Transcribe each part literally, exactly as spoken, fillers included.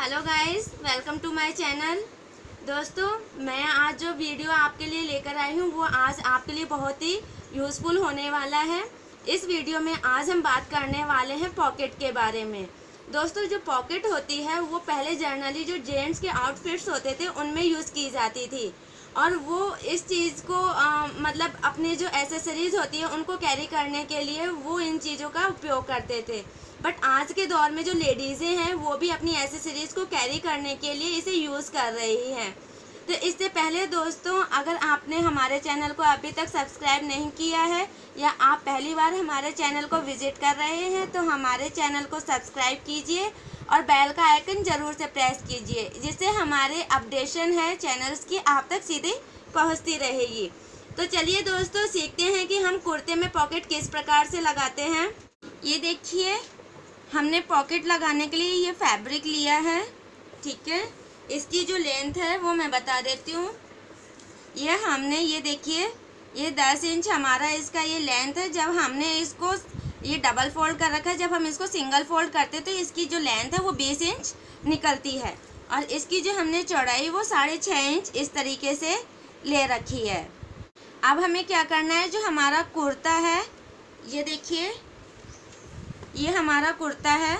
Hello guys, welcome to my channel. दोस्तों, मैं आज जो वीडियो आपके लिए लेकर आई हूँ वो आज आपके लिए बहुत ही यूज़फुल होने वाला है। इस वीडियो में आज हम बात करने वाले हैं पॉकेट के बारे में। दोस्तों, जो पॉकेट होती है वो पहले जनरली जो जेंट्स के आउटफिट्स होते थे उनमें यूज़ की जाती थी और वो इस चीज़ को आ, मतलब अपने जो एसेसरीज़ होती है उनको कैरी करने के लिए वो इन चीज़ों का उपयोग करते थे। बट आज के दौर में जो लेडीज़ें हैं वो भी अपनी एसेसरीज़ को कैरी करने के लिए इसे यूज़ कर रही हैं। तो इससे पहले दोस्तों, अगर आपने हमारे चैनल को अभी तक सब्सक्राइब नहीं किया है या आप पहली बार हमारे चैनल को विज़िट कर रहे हैं तो हमारे चैनल को सब्सक्राइब कीजिए और बेल का आइकन ज़रूर से प्रेस कीजिए, जिससे हमारे अपडेशन है चैनल्स की आप तक सीधे पहुंचती रहेगी। तो चलिए दोस्तों, सीखते हैं कि हम कुर्ते में पॉकेट किस प्रकार से लगाते हैं। ये देखिए, हमने पॉकेट लगाने के लिए ये फैब्रिक लिया है, ठीक है। इसकी जो लेंथ है वो मैं बता देती हूँ। ये हमने ये देखिए ये दस इंच हमारा इसका ये लेंथ है। जब हमने इसको ये डबल फोल्ड कर रखा है, जब हम इसको सिंगल फोल्ड करते तो इसकी जो लेंथ है वो बीस इंच निकलती है और इसकी जो हमने चौड़ाई वो साढ़े छः इंच इस तरीके से ले रखी है। अब हमें क्या करना है, जो हमारा कुर्ता है, ये देखिए ये हमारा कुर्ता है।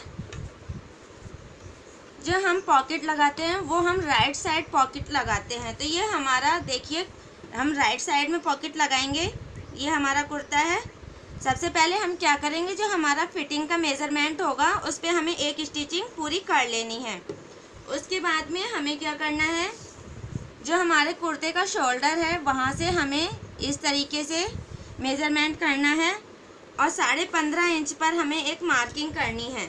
जो हम पॉकेट लगाते हैं वो हम राइट साइड पॉकेट लगाते हैं। तो ये हमारा देखिए, हम राइट साइड में पॉकेट लगाएंगे। ये हमारा कुर्ता है। सबसे पहले हम क्या करेंगे, जो हमारा फिटिंग का मेज़रमेंट होगा उस पर हमें एक स्टिचिंग पूरी कर लेनी है। उसके बाद में हमें क्या करना है, जो हमारे कुर्ते का शोल्डर है वहाँ से हमें इस तरीके से मेज़रमेंट करना है और साढ़े पंद्रह इंच पर हमें एक मार्किंग करनी है।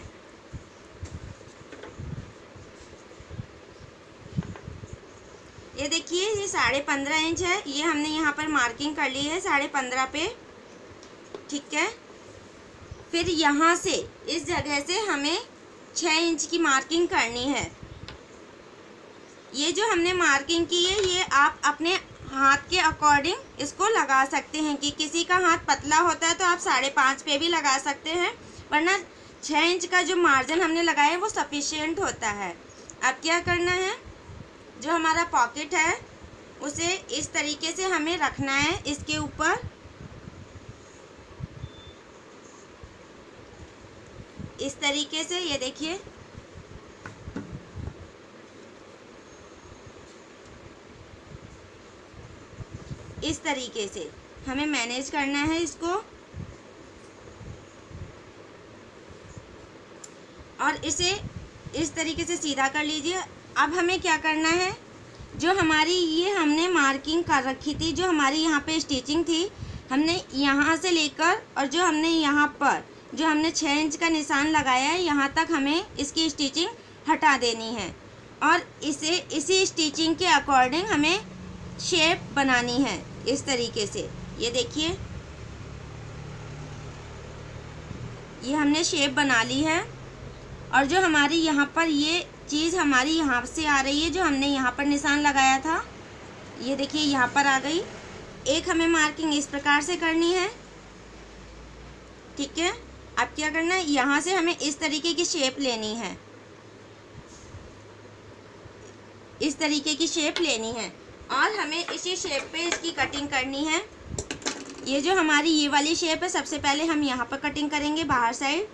ये देखिए ये साढ़े पंद्रह इंच है, ये हमने यहाँ पर मार्किंग कर ली है साढ़े पंद्रह पे, ठीक है। फिर यहाँ से इस जगह से हमें छः इंच की मार्किंग करनी है। ये जो हमने मार्किंग की है ये आप अपने हाथ के अकॉर्डिंग इसको लगा सकते हैं कि किसी का हाथ पतला होता है तो आप साढ़े पाँच पे भी लगा सकते हैं, वरना छः इंच का जो मार्जिन हमने लगाया है वो सफिशिएंट होता है। अब क्या करना है, जो हमारा पॉकेट है उसे इस तरीके से हमें रखना है इसके ऊपर। इस तरीके से ये देखिए, इस तरीके से हमें मैनेज करना है इसको और इसे इस तरीके से सीधा कर लीजिए। अब हमें क्या करना है, जो हमारी ये हमने मार्किंग कर रखी थी, जो हमारी यहाँ पे स्टिचिंग थी, हमने यहाँ से लेकर और जो हमने यहाँ पर जो हमने छः इंच का निशान लगाया है यहाँ तक हमें इसकी स्टिचिंग हटा देनी है और इसे इसी स्टिचिंग के अकॉर्डिंग हमें शेप बनानी है इस तरीके से। ये देखिए ये हमने शेप बना ली है और जो हमारी यहाँ पर ये चीज़ हमारी यहाँ से आ रही है, जो हमने यहाँ पर निशान लगाया था, ये देखिए यहाँ पर आ गई। एक हमें मार्किंग इस प्रकार से करनी है, ठीक है। अब क्या करना है, यहाँ से हमें इस तरीके की शेप लेनी है, इस तरीके की शेप लेनी है और हमें इसी शेप पे इसकी कटिंग करनी है। ये जो हमारी ये वाली शेप है, सबसे पहले हम यहाँ पर कटिंग करेंगे बाहर साइड।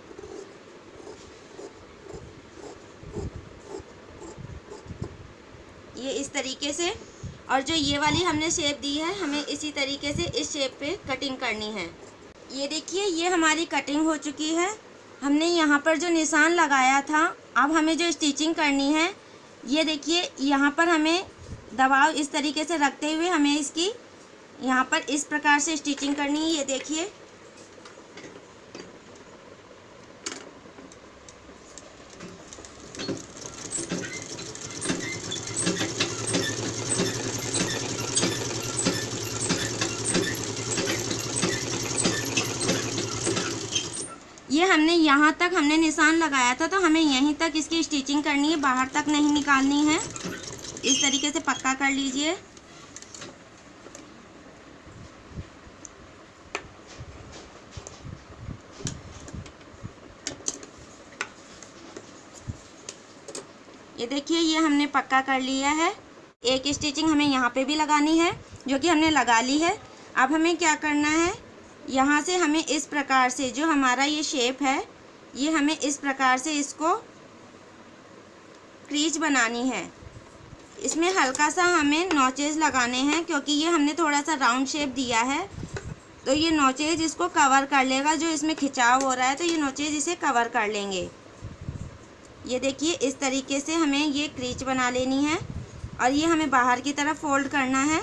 ये इस तरीके से, और जो ये वाली हमने शेप दी है हमें इसी तरीके से इस शेप पे कटिंग करनी है। ये देखिए ये हमारी कटिंग हो चुकी है। हमने यहाँ पर जो निशान लगाया था, अब हमें जो स्टिचिंग करनी है, ये देखिए यहाँ पर हमें दबाव इस तरीके से रखते हुए हमें इसकी यहाँ पर इस प्रकार से स्टिचिंग करनी है। ये देखिए ये हमने यहाँ तक हमने निशान लगाया था तो हमें यहीं तक इसकी स्टिचिंग करनी है, बाहर तक नहीं निकालनी है। इस तरीके से पक्का कर लीजिए। ये देखिए ये हमने पक्का कर लिया है। एक स्टिचिंग हमें यहाँ पे भी लगानी है जो कि हमने लगा ली है। अब हमें क्या करना है, यहाँ से हमें इस प्रकार से जो हमारा ये शेप है, ये हमें इस प्रकार से इसको क्रीज बनानी है। इसमें हल्का सा हमें नॉचेस लगाने हैं क्योंकि ये हमने थोड़ा सा राउंड शेप दिया है, तो ये नॉचेज इसको कवर कर लेगा। जो इसमें खिंचाव हो रहा है तो ये नॉचेज इसे कवर कर लेंगे। ये देखिए इस तरीके से हमें ये क्रीच बना लेनी है और ये हमें बाहर की तरफ फोल्ड करना है।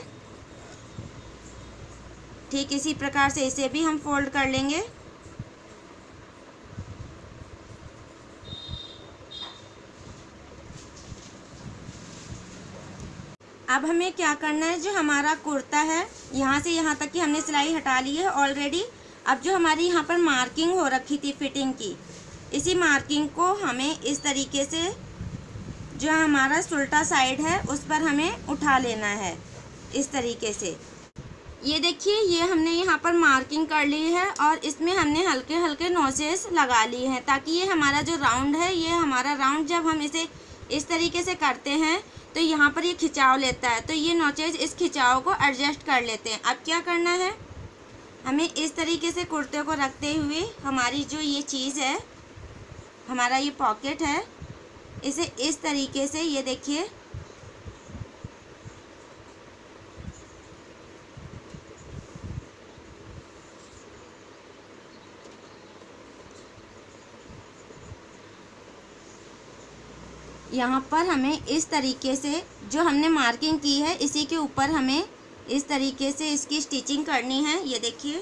ठीक इसी प्रकार से इसे भी हम फोल्ड कर लेंगे। अब हमें क्या करना है, जो हमारा कुर्ता है यहाँ से यहाँ तक की हमने सिलाई हटा ली है ऑलरेडी। अब जो हमारी यहाँ पर मार्किंग हो रखी थी फिटिंग की, इसी मार्किंग को हमें इस तरीके से जो हमारा उल्टा साइड है उस पर हमें उठा लेना है इस तरीके से। ये देखिए ये हमने यहाँ पर मार्किंग कर ली है और इसमें हमने हल्के हल्के नोचेस लगा लिए हैं ताकि ये हमारा जो राउंड है, ये हमारा राउंड जब हम इसे इस तरीके से करते हैं तो यहाँ पर ये खिंचाव लेता है, तो ये नोचेज इस खिंचाव को एडजस्ट कर लेते हैं। अब क्या करना है, हमें इस तरीके से कुर्ते को रखते हुए हमारी जो ये चीज़ है, हमारा ये पॉकेट है, इसे इस तरीके से ये देखिए यहाँ पर हमें इस तरीके से जो हमने मार्किंग की है इसी के ऊपर हमें इस तरीके से इसकी स्टिचिंग करनी है। ये देखिए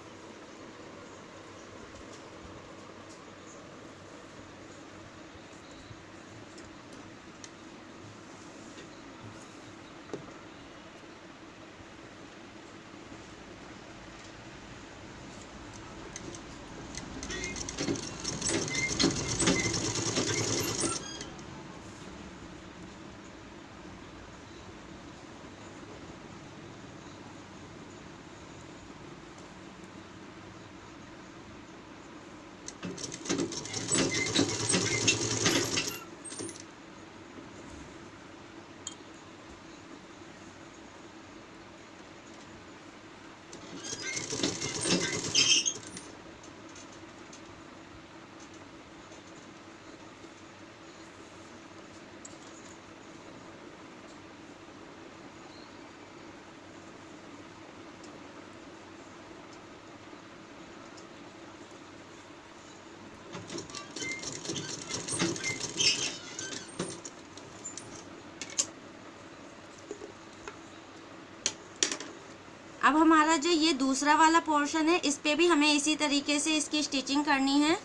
अब हमारा जो ये दूसरा वाला पोर्शन है इस पे भी हमें इसी तरीके से इसकी स्टिचिंग करनी है।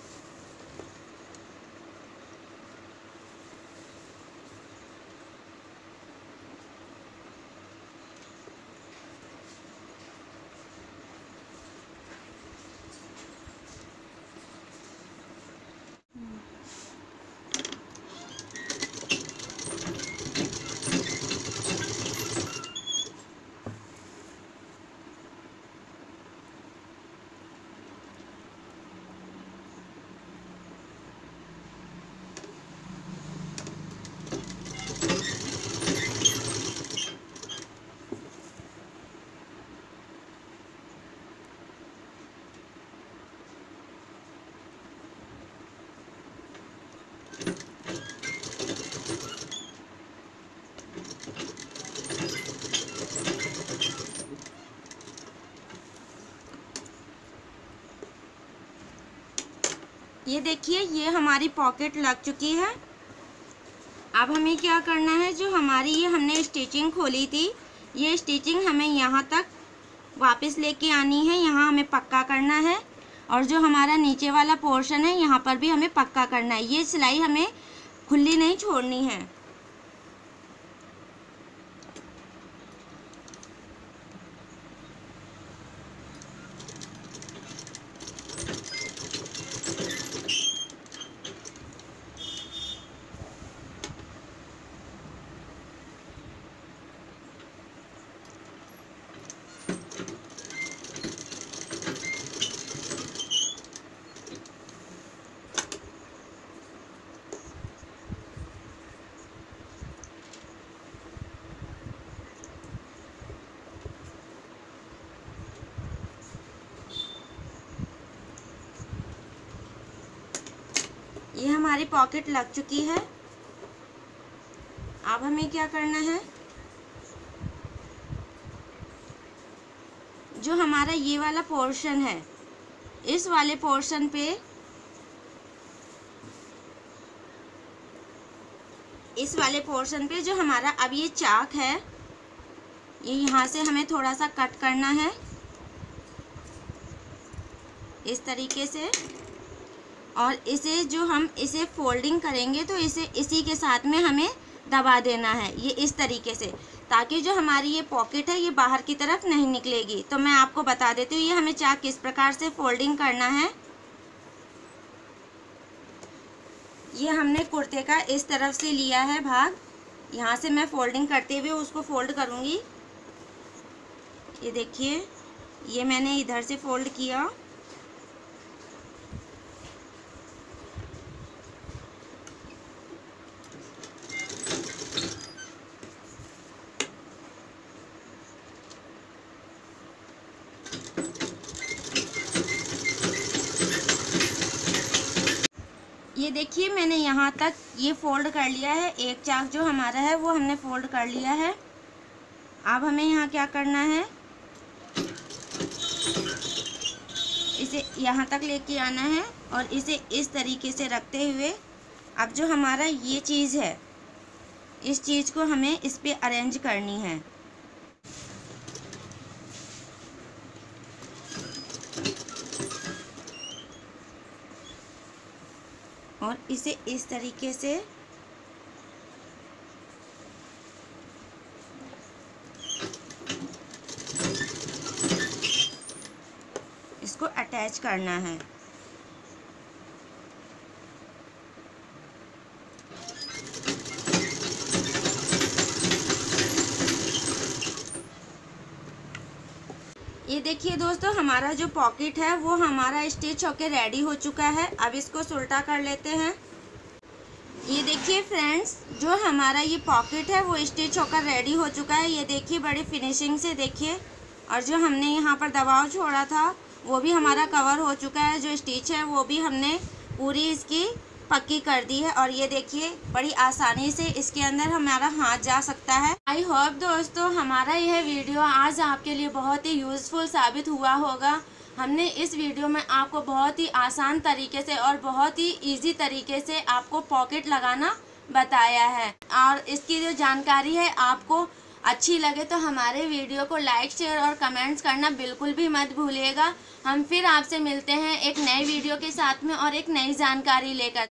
ये देखिए ये हमारी पॉकेट लग चुकी है। अब हमें क्या करना है, जो हमारी ये हमने स्टिचिंग खोली थी, ये स्टिचिंग हमें यहाँ तक वापस लेके आनी है, यहाँ हमें पक्का करना है। और जो हमारा नीचे वाला पोर्शन है यहाँ पर भी हमें पक्का करना है। ये सिलाई हमें खुली नहीं छोड़नी है। हमारी पॉकेट लग चुकी है। अब हमें क्या करना है, जो हमारा ये वाला पोर्शन है, इस वाले पोर्शन पे इस वाले पोर्शन पे जो हमारा अब ये चाक है, ये यहाँ से हमें थोड़ा सा कट करना है इस तरीके से। और इसे जो हम इसे फोल्डिंग करेंगे तो इसे इसी के साथ में हमें दबा देना है, ये इस तरीके से, ताकि जो हमारी ये पॉकेट है ये बाहर की तरफ नहीं निकलेगी। तो मैं आपको बता देती हूँ ये हमें चाक किस प्रकार से फोल्डिंग करना है। ये हमने कुर्ते का इस तरफ से लिया है भाग, यहाँ से मैं फोल्डिंग करते हुए उसको फोल्ड करूँगी। ये देखिए, ये मैंने इधर से फोल्ड किया, ये देखिए मैंने यहाँ तक ये फोल्ड कर लिया है। एक चाक जो हमारा है वो हमने फोल्ड कर लिया है। अब हमें यहाँ क्या करना है, इसे यहाँ तक लेके आना है और इसे इस तरीके से रखते हुए अब जो हमारा ये चीज़ है, इस चीज़ को हमें इस पे अरेंज करनी है। और इसे इस तरीके से इसको अटैच करना है। ये देखिए दोस्तों, हमारा जो पॉकेट है वो हमारा स्टिच होके रेडी हो चुका है। अब इसको सुल्टा कर लेते हैं। ये देखिए फ्रेंड्स, जो हमारा ये पॉकेट है वो स्टिच होकर रेडी हो चुका है। ये देखिए बड़ी फिनिशिंग से देखिए, और जो हमने यहाँ पर दबाव छोड़ा था वो भी हमारा कवर हो चुका है। जो स्टिच है वो भी हमने पूरी इसकी पक्की कर दी है। और ये देखिए बड़ी आसानी से इसके अंदर हमारा हाथ जा सकता है। आई होप दोस्तों हमारा यह वीडियो आज आपके लिए बहुत ही यूज़फुल साबित हुआ होगा। हमने इस वीडियो में आपको बहुत ही आसान तरीके से और बहुत ही इजी तरीके से आपको पॉकेट लगाना बताया है। और इसकी जो जानकारी है आपको अच्छी लगे तो हमारे वीडियो को लाइक, शेयर और कमेंट्स करना बिल्कुल भी मत भूलिएगा। हम फिर आपसे मिलते हैं एक नए वीडियो के साथ में और एक नई जानकारी लेकर।